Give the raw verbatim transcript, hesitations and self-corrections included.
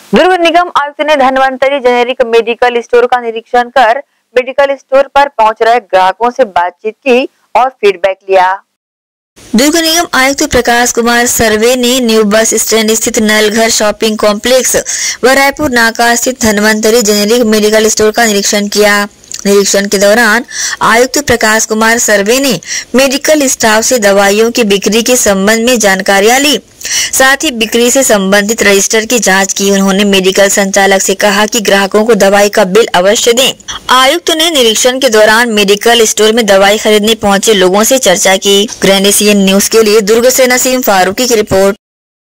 दुर्ग निगम आयुक्त ने Dhanvantari generic medical store का निरीक्षण कर मेडिकल स्टोर पर पहुंच रहे ग्राहकों से बातचीत की और फीडबैक लिया। दुर्ग निगम आयुक्त प्रकाश कुमार सर्वे ने न्यू बस स्टैंड स्थित नलघर शॉपिंग कॉम्प्लेक्स व रायपुर नाका स्थित धन्वंतरी जेनेरिक मेडिकल स्टोर का निरीक्षण किया। निरीक्षण के दौरान आयुक्त प्रकाश कुमार सर्वे ने मेडिकल स्टाफ से दवाइयों की बिक्री के संबंध में जानकारियां ली, साथ ही बिक्री से संबंधित रजिस्टर की जांच की। उन्होंने मेडिकल संचालक से कहा कि ग्राहकों को दवाई का बिल अवश्य दें। आयुक्त ने निरीक्षण के दौरान मेडिकल स्टोर में दवाई खरीदने पहुंचे लोगों से चर्चा की। ग्रैंड एशियन न्यूज के लिए दुर्ग से नसीम फारूकी की रिपोर्ट।